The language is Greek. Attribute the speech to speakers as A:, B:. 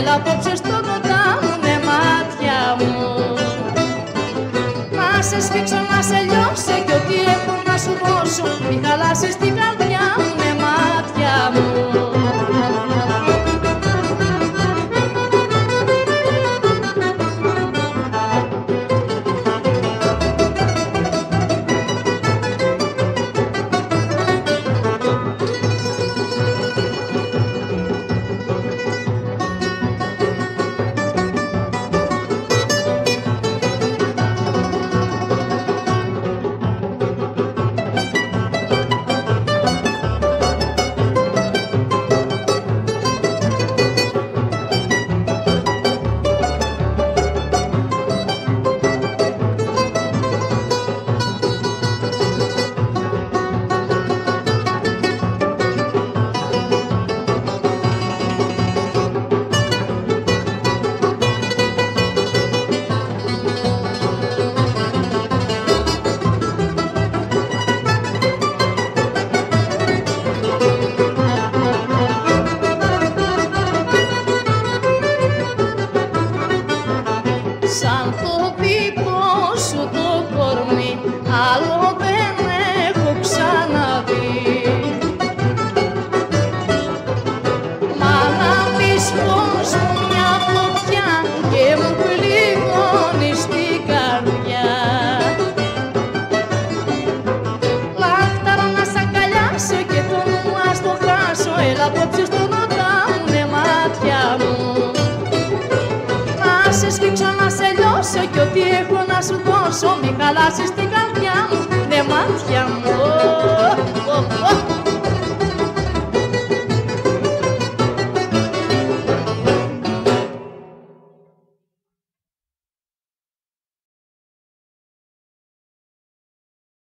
A: έλα απόψε στο κοντά μου, ναι μάτια μου. Να σε σφίξω, να σε λιώσω κι ό,τι έχω να σου δώσω, μη χαλάσεις την καρδιά μου, ναι μάτια μου. Σαν το δικό σου το κορμί, άλλο δεν έχω ξαναδεί. Μα να πεις πως μου μια φωτιά και μου πληγώνει στην καρδιά. Λάχταρα να σ' αγκαλιάσω και το νου ας το χάσω, έλα απόψε στον οδά μου, ναι μάτια μου. Να σε σφίξω, να σε λιώσω κι ό,τι έχω να σου δώσω, μη χαλάσεις την καρδιά μου, ναι μάτια μου.